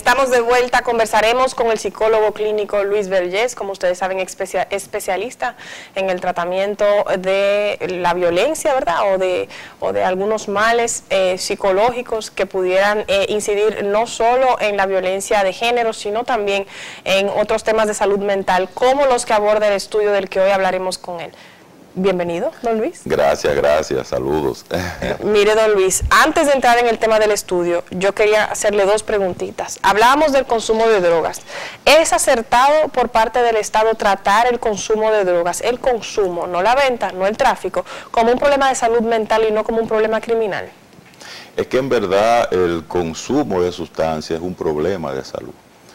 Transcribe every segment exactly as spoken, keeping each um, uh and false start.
Estamos de vuelta, conversaremos con el psicólogo clínico Luis Vergés, como ustedes saben, especia, especialista en el tratamiento de la violencia, ¿verdad? O de, o de algunos males eh, psicológicos que pudieran eh, incidir no solo en la violencia de género, sino también en otros temas de salud mental, como los que aborda el estudio del que hoy hablaremos con él. Bienvenido, don Luis. Gracias, gracias, saludos. Mire, don Luis, antes de entrar en el tema del estudio, yo quería hacerle dos preguntitas. Hablábamos del consumo de drogas. ¿Es acertado por parte del Estado tratar el consumo de drogas, el consumo, no la venta, no el tráfico, como un problema de salud mental y no como un problema criminal? Es que en verdad el consumo de sustancias es un problema de salud.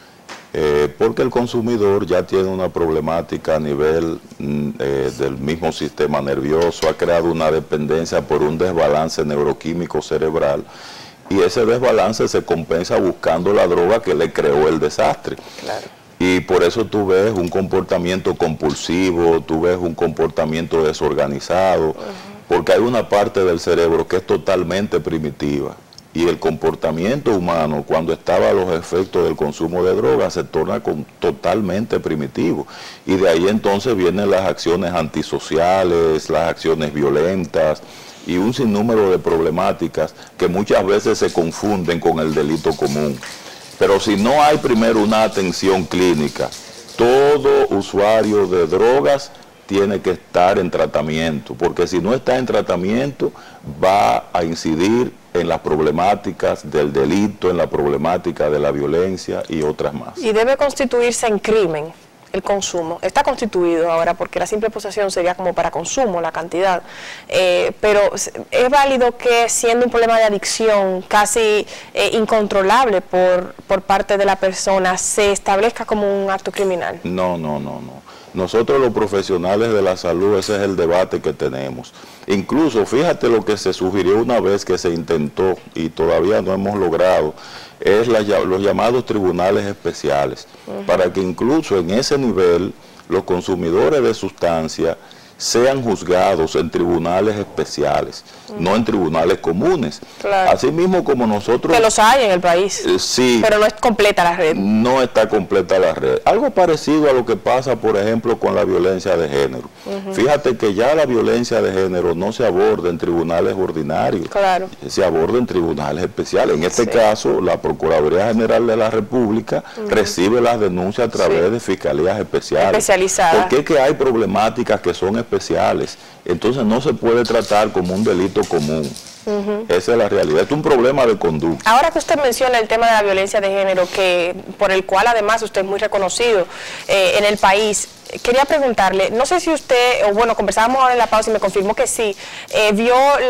Eh, porque el consumidor ya tiene una problemática a nivel eh, del mismo sistema nervioso, ha creado una dependencia por un desbalance neuroquímico cerebral y ese desbalance se compensa buscando la droga que le creó el desastre. Claro. Y por eso tú ves un comportamiento compulsivo, tú ves un comportamiento desorganizado, uh-huh. porque hay una parte del cerebro que es totalmente primitiva. Y el comportamiento humano, cuando estaba a los efectos del consumo de drogas, se torna con, totalmente primitivo. Y de ahí entonces vienen las acciones antisociales, las acciones violentas y un sinnúmero de problemáticas que muchas veces se confunden con el delito común. Pero si no hay primero una atención clínica, todo usuario de drogas tiene que estar en tratamiento, porque si no está en tratamiento va a incidir en las problemáticas del delito, en la problemática de la violencia y otras más. Y debe constituirse en crimen el consumo. Está constituido ahora porque la simple posesión sería como para consumo, la cantidad. Eh, pero es válido que siendo un problema de adicción casi eh, incontrolable por, por parte de la persona, se establezca como un acto criminal. No, no, no, no. Nosotros los profesionales de la salud, ese es el debate que tenemos. Incluso, fíjate lo que se sugirió una vez que se intentó y todavía no hemos logrado, es la, los llamados tribunales especiales, uh-huh. para que incluso en ese nivel los consumidores de sustancias sean juzgados en tribunales especiales, uh-huh. no en tribunales comunes. Claro. Así mismo como nosotros... Que los hay en el país, eh, sí, pero no es completa la red. No está completa la red. Algo parecido a lo que pasa, por ejemplo, con la violencia de género. Uh-huh. Fíjate que ya la violencia de género no se aborda en tribunales ordinarios, claro. se aborda en tribunales especiales. En este sí. caso, la Procuraduría General de la República uh-huh. recibe las denuncias a través sí. de fiscalías especiales. Especializadas. Porque es que hay problemáticas que son especiales, entonces no se puede tratar como un delito común. Uh-huh. Esa es la realidad, es un problema de conducta. Ahora que usted menciona el tema de la violencia de género, que por el cual además usted es muy reconocido eh, en el país, quería preguntarle, no sé si usted, o bueno, conversábamos ahora en la pausa y me confirmó que sí, eh, vio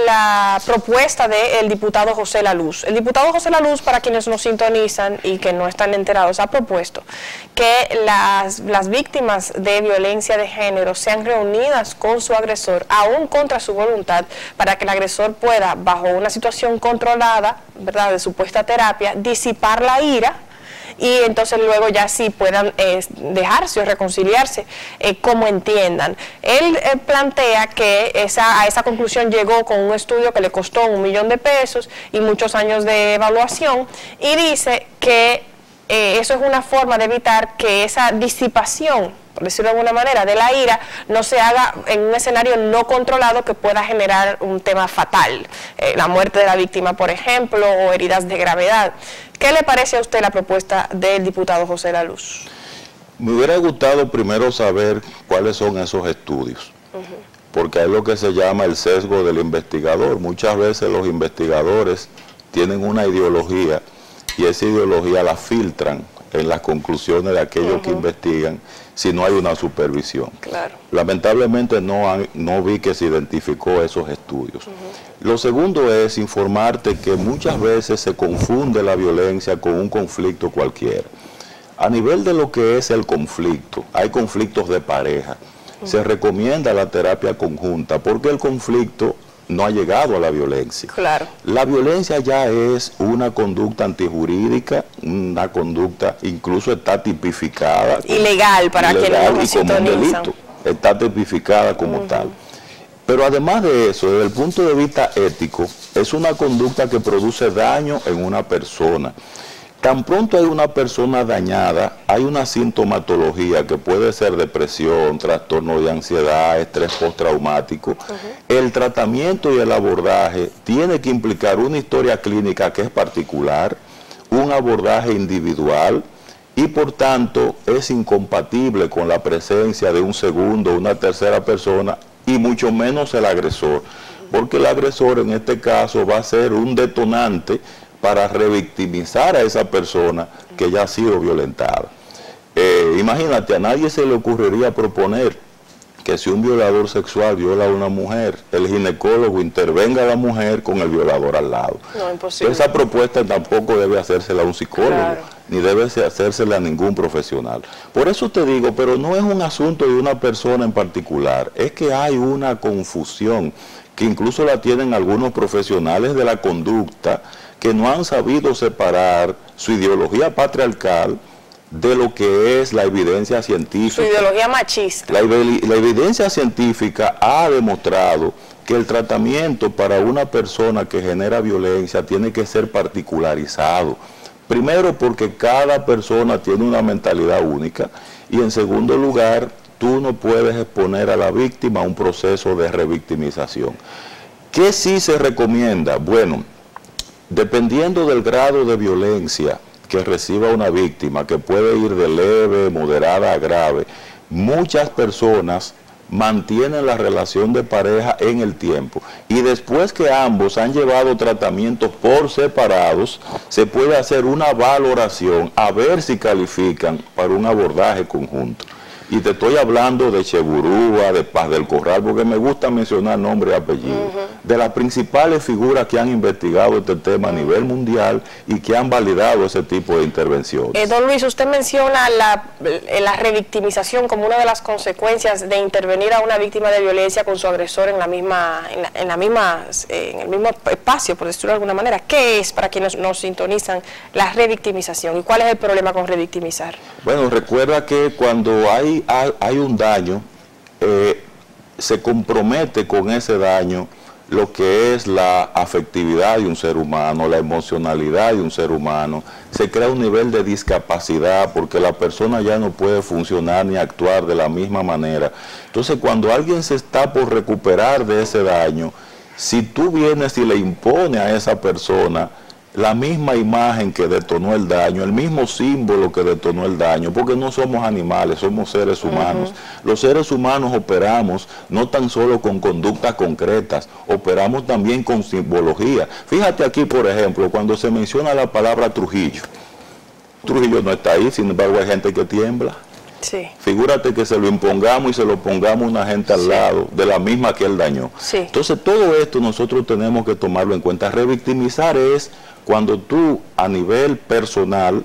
la propuesta del diputado José Laluz. El diputado José Laluz, para quienes nos sintonizan y que no están enterados, ha propuesto que las, las víctimas de violencia de género sean reunidas con su agresor, aún contra su voluntad, para que el agresor pueda, bajo una situación controlada, ¿verdad?, de supuesta terapia, disipar la ira, y entonces luego ya sí puedan eh, dejarse o reconciliarse eh, como entiendan. Él eh, plantea que esa, a esa conclusión llegó con un estudio que le costó un millón de pesos y muchos años de evaluación, y dice que eh, eso es una forma de evitar que esa disipación, por decirlo de alguna manera, de la ira, no se haga en un escenario no controlado que pueda generar un tema fatal, eh, la muerte de la víctima, por ejemplo, o heridas de gravedad. ¿Qué le parece a usted la propuesta del diputado José Laluz? Me hubiera gustado primero saber cuáles son esos estudios, uh-huh. porque es lo que se llama el sesgo del investigador. Muchas veces los investigadores tienen una ideología y esa ideología la filtran en las conclusiones de aquellos uh-huh. que investigan si no hay una supervisión. Claro. Lamentablemente no, han, no vi que se identificó esos estudios. Uh-huh. Lo segundo es informarte que muchas veces se confunde la violencia con un conflicto cualquiera. A nivel de lo que es el conflicto, hay conflictos de pareja. Uh-huh. Se recomienda la terapia conjunta porque el conflicto no ha llegado a la violencia. Claro. La violencia ya es una conducta antijurídica, una conducta incluso está tipificada. Ilegal para quienes no sintonizan. Está tipificada como uh-huh. tal. Pero además de eso, desde el punto de vista ético, es una conducta que produce daño en una persona. Tan pronto hay una persona dañada, hay una sintomatología que puede ser depresión, trastorno de ansiedad, estrés postraumático. Uh-huh. El tratamiento y el abordaje tiene que implicar una historia clínica que es particular, un abordaje individual y por tanto es incompatible con la presencia de un segundo, una tercera persona y mucho menos el agresor, porque el agresor en este caso va a ser un detonante para revictimizar a esa persona que ya ha sido violentada. Eh, imagínate, a nadie se le ocurriría proponer que si un violador sexual viola a una mujer, el ginecólogo intervenga a la mujer con el violador al lado. No, imposible. Esa propuesta tampoco debe hacérsela a un psicólogo, claro, ni debe hacérsela a ningún profesional. Por eso te digo, pero no es un asunto de una persona en particular, es que hay una confusión que incluso la tienen algunos profesionales de la conducta que no han sabido separar su ideología patriarcal de lo que es la evidencia científica. Su ideología machista. La, la evidencia científica ha demostrado que el tratamiento para una persona que genera violencia tiene que ser particularizado. Primero porque cada persona tiene una mentalidad única y en segundo lugar tú no puedes exponer a la víctima a un proceso de revictimización. ¿Qué sí se recomienda? Bueno, dependiendo del grado de violencia que reciba una víctima, que puede ir de leve, moderada a grave, muchas personas mantienen la relación de pareja en el tiempo y después que ambos han llevado tratamientos por separados, se puede hacer una valoración a ver si califican para un abordaje conjunto. Y te estoy hablando de Cheburúa, de Paz del Corral, porque me gusta mencionar nombre y apellido, uh-huh, de las principales figuras que han investigado este tema, uh-huh, a nivel mundial y que han validado ese tipo de intervenciones. Eh, don Luis, usted menciona la, la revictimización como una de las consecuencias de intervenir a una víctima de violencia con su agresor en la misma, en la, en la misma, eh, en el mismo espacio, por decirlo de alguna manera. ¿Qué es, para quienes nos sintonizan, la revictimización y cuál es el problema con revictimizar? Bueno, recuerda que cuando hay Hay, hay un daño, eh, se compromete con ese daño lo que es la afectividad de un ser humano, la emocionalidad de un ser humano, se crea un nivel de discapacidad porque la persona ya no puede funcionar ni actuar de la misma manera. Entonces, cuando alguien se está por recuperar de ese daño, si tú vienes y le impones a esa persona la misma imagen que detonó el daño, el mismo símbolo que detonó el daño, porque no somos animales, somos seres humanos. Uh-huh. Los seres humanos operamos no tan solo con conductas concretas, operamos también con simbología. Fíjate aquí, por ejemplo, cuando se menciona la palabra Trujillo, Trujillo no está ahí, sin embargo hay gente que tiembla. Sí. Figúrate que se lo impongamos y se lo pongamos a una gente al sí. lado de la misma que él dañó. Sí. Entonces todo esto nosotros tenemos que tomarlo en cuenta. Revictimizar es cuando tú a nivel personal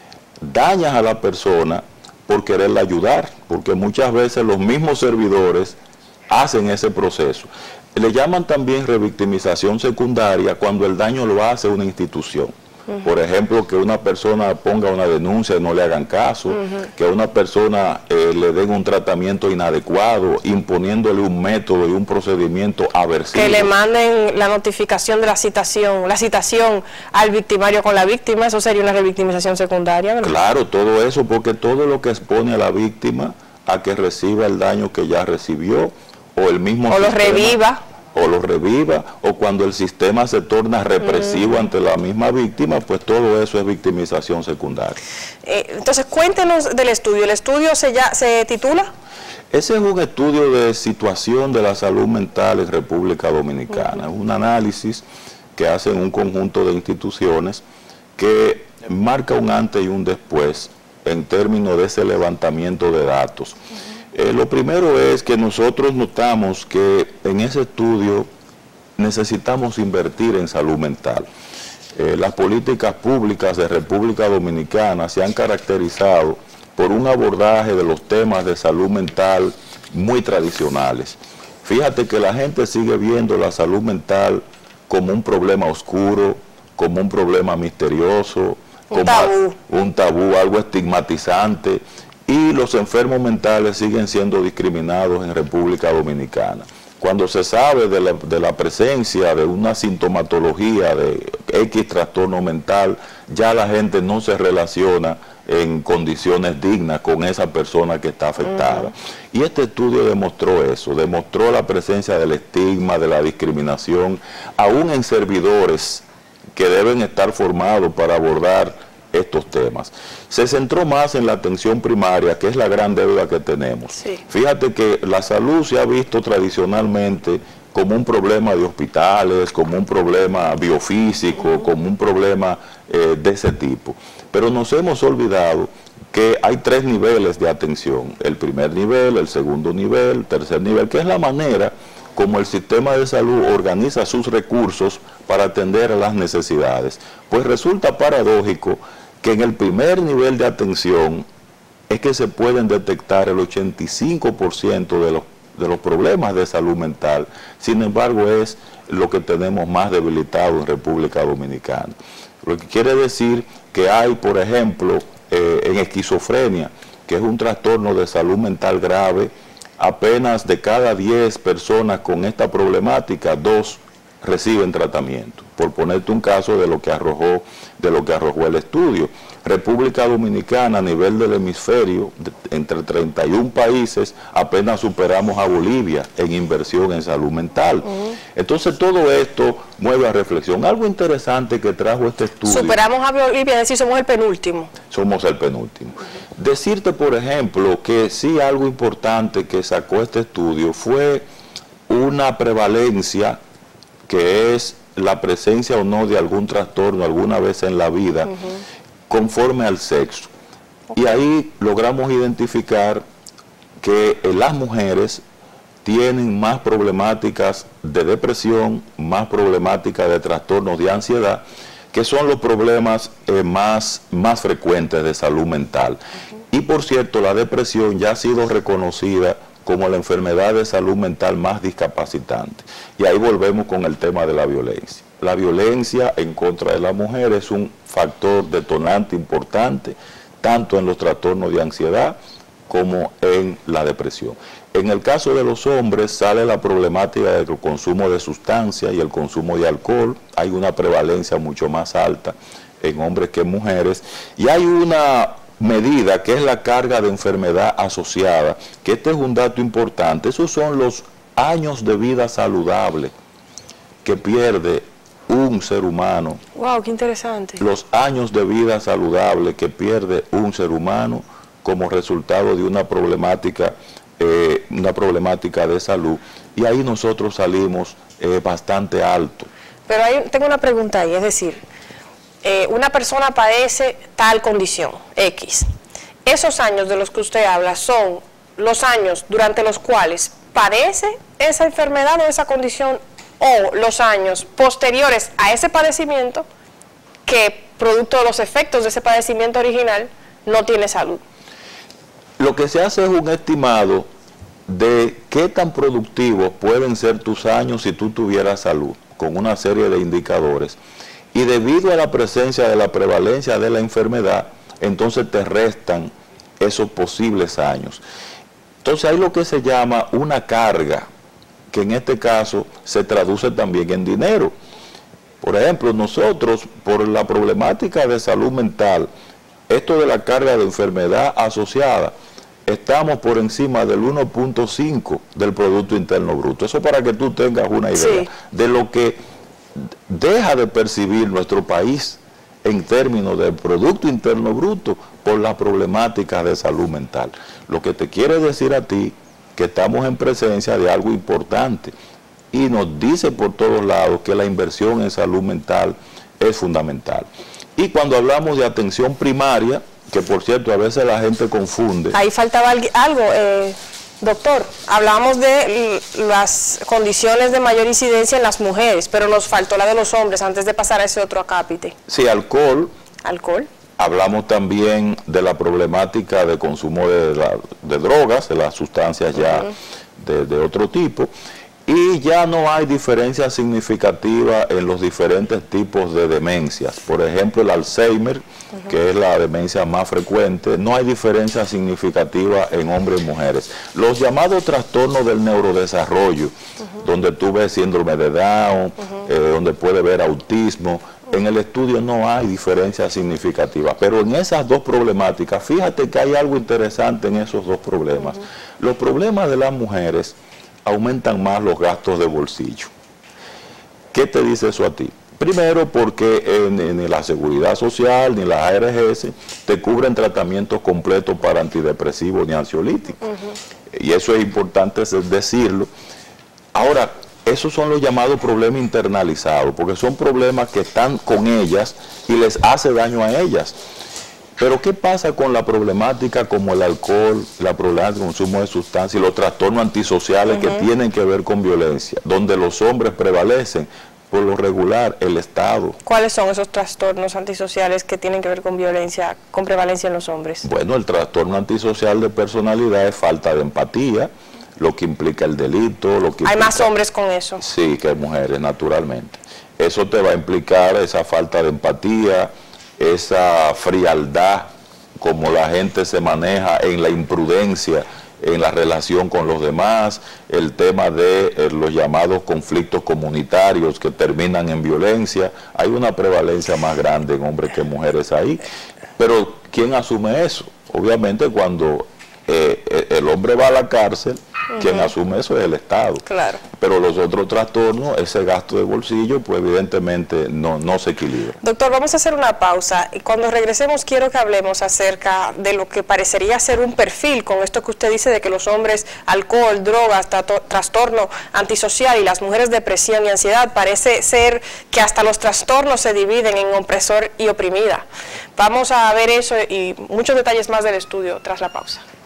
dañas a la persona por quererla ayudar, porque muchas veces los mismos servidores hacen ese proceso. Le llaman también revictimización secundaria cuando el daño lo hace una institución. Uh-huh. Por ejemplo, que una persona ponga una denuncia y no le hagan caso, uh-huh. que a una persona eh, le den un tratamiento inadecuado, imponiéndole un método y un procedimiento aversivo. Que le manden la notificación de la citación, la citación al victimario con la víctima, eso sería una revictimización secundaria, ¿verdad? Claro, todo eso, porque todo lo que expone a la víctima a que reciba el daño que ya recibió, o el mismo o sistema, lo reviva. o lo reviva, o cuando el sistema se torna represivo mm. ante la misma víctima, pues todo eso es victimización secundaria. Eh, entonces, cuéntenos del estudio. ¿El estudio se, ya, se titula? Ese es un estudio de situación de la salud mental en República Dominicana. Es uh-huh. un análisis que hacen un conjunto de instituciones que marca un antes y un después en términos de ese levantamiento de datos. Uh-huh. Eh, lo primero es que nosotros notamos que en ese estudio necesitamos invertir en salud mental. Eh, las políticas públicas de República Dominicana se han caracterizado por un abordaje de los temas de salud mental muy tradicionales. Fíjate que la gente sigue viendo la salud mental como un problema oscuro, como un problema misterioso, un como tabú. un tabú, algo estigmatizante. Y los enfermos mentales siguen siendo discriminados en República Dominicana. Cuando se sabe de la, de la presencia de una sintomatología de X trastorno mental, ya la gente no se relaciona en condiciones dignas con esa persona que está afectada. Uh-huh. Y este estudio demostró eso, demostró la presencia del estigma, de la discriminación, aún en servidores que deben estar formados para abordar estos temas. Se centró más en la atención primaria, que es la gran deuda que tenemos. Sí. Fíjate que la salud se ha visto tradicionalmente como un problema de hospitales, como un problema biofísico, uh-huh. como un problema eh, de ese tipo. Pero nos hemos olvidado que hay tres niveles de atención, el primer nivel, el segundo nivel, el tercer nivel, que es la manera como el sistema de salud organiza sus recursos para atender a las necesidades. Pues resulta paradójico que en el primer nivel de atención es que se pueden detectar el ochenta y cinco por ciento de los, de los problemas de salud mental. Sin embargo, es lo que tenemos más debilitado en República Dominicana. Lo que quiere decir que hay, por ejemplo, eh, en esquizofrenia, que es un trastorno de salud mental grave, apenas de cada diez personas con esta problemática, dos reciben tratamiento. Por ponerte un caso de lo que arrojó, de lo que arrojó el estudio. República Dominicana, a nivel del hemisferio, de, entre treinta y un países, apenas superamos a Bolivia en inversión en salud mental. Uh-huh. Entonces todo esto mueve a reflexión. Algo interesante que trajo este estudio. Superamos a Bolivia, es decir, somos el penúltimo. Somos el penúltimo. Uh-huh. Decirte, por ejemplo, que sí algo importante que sacó este estudio fue una prevalencia que es la presencia o no de algún trastorno alguna vez en la vida, uh-huh. conforme al sexo. Okay. Y ahí logramos identificar que eh, las mujeres tienen más problemáticas de depresión, más problemáticas de trastornos de ansiedad, que son los problemas eh, más, más frecuentes de salud mental. Uh-huh. Y por cierto, la depresión ya ha sido reconocida como la enfermedad de salud mental más discapacitante. Y ahí volvemos con el tema de la violencia. La violencia en contra de la mujer es un factor detonante importante, tanto en los trastornos de ansiedad como en la depresión. En el caso de los hombres sale la problemática del consumo de sustancias y el consumo de alcohol. Hay una prevalencia mucho más alta en hombres que en mujeres. Y hay una medida que es la carga de enfermedad asociada, que este es un dato importante. Esos son los años de vida saludable que pierde un ser humano. Wow, qué interesante. Los años de vida saludable que pierde un ser humano como resultado de una problemática, eh, una problemática de salud. Y ahí nosotros salimos eh, bastante alto. Pero ahí tengo una pregunta ahí, es decir, Eh, una persona padece tal condición, X. Esos años de los que usted habla son los años durante los cuales padece esa enfermedad o esa condición, o los años posteriores a ese padecimiento que, producto de los efectos de ese padecimiento original, no tiene salud. Lo que se hace es un estimado de qué tan productivos pueden ser tus años si tú tuvieras salud, con una serie de indicadores. Y debido a la presencia de la prevalencia de la enfermedad, entonces te restan esos posibles años. Entonces hay lo que se llama una carga, que en este caso se traduce también en dinero. Por ejemplo, nosotros, por la problemática de salud mental, esto de la carga de enfermedad asociada, estamos por encima del uno punto cinco del Producto Interno Bruto. Eso para que tú tengas una idea sí. de lo que deja de percibir nuestro país en términos del Producto Interno Bruto por las problemáticas de salud mental. Lo que te quiere decir a ti que estamos en presencia de algo importante y nos dice por todos lados que la inversión en salud mental es fundamental. Y cuando hablamos de atención primaria, que por cierto a veces la gente confunde. Ahí faltaba algo, eh, doctor, hablábamos de las condiciones de mayor incidencia en las mujeres, pero nos faltó la de los hombres antes de pasar a ese otro acápite. Sí, alcohol. Alcohol. Hablamos también de la problemática de consumo de, la, de drogas, de las sustancias ya uh-huh. de, de otro tipo. Y ya no hay diferencia significativa en los diferentes tipos de demencias. Por ejemplo, el Alzheimer, uh-huh. que es la demencia más frecuente, no hay diferencia significativa en hombres y mujeres. Los llamados trastornos del neurodesarrollo, uh-huh. donde tú ves síndrome de Down, uh-huh. eh, donde puede ver autismo, En el estudio no hay diferencias significativas, pero en esas dos problemáticas, fíjate que hay algo interesante en esos dos problemas. Uh-huh. Los problemas de las mujeres aumentan más los gastos de bolsillo. ¿Qué te dice eso a ti? Primero, porque eh, ni, ni la Seguridad Social ni la A R G te cubren tratamientos completos para antidepresivos ni ansiolíticos. Uh-huh. Y eso es importante decirlo. Ahora, esos son los llamados problemas internalizados, porque son problemas que están con ellas y les hace daño a ellas. Pero ¿qué pasa con la problemática como el alcohol, la problemática del consumo de sustancias y los trastornos antisociales uh-huh. que tienen que ver con violencia, donde los hombres prevalecen? Por lo regular, el Estado. ¿Cuáles son esos trastornos antisociales que tienen que ver con violencia, con prevalencia en los hombres? Bueno, el trastorno antisocial de personalidad es falta de empatía, lo que implica el delito. Lo que ¿Hay implica, más hombres con eso? Sí, que mujeres, naturalmente. Eso te va a implicar esa falta de empatía, esa frialdad, como la gente se maneja en la imprudencia, en la relación con los demás, el tema de eh, los llamados conflictos comunitarios que terminan en violencia. Hay una prevalencia más grande en hombres que en mujeres ahí. Pero ¿quién asume eso? Obviamente cuando eh, el hombre va a la cárcel, uh-huh. quien asume eso es el Estado. Claro. Pero los otros trastornos, ese gasto de bolsillo, pues evidentemente no, no se equilibra. Doctor, vamos a hacer una pausa y cuando regresemos quiero que hablemos acerca de lo que parecería ser un perfil con esto que usted dice de que los hombres, alcohol, drogas, trastorno antisocial y las mujeres depresión y ansiedad, parece ser que hasta los trastornos se dividen en opresor y oprimida. Vamos a ver eso y muchos detalles más del estudio tras la pausa.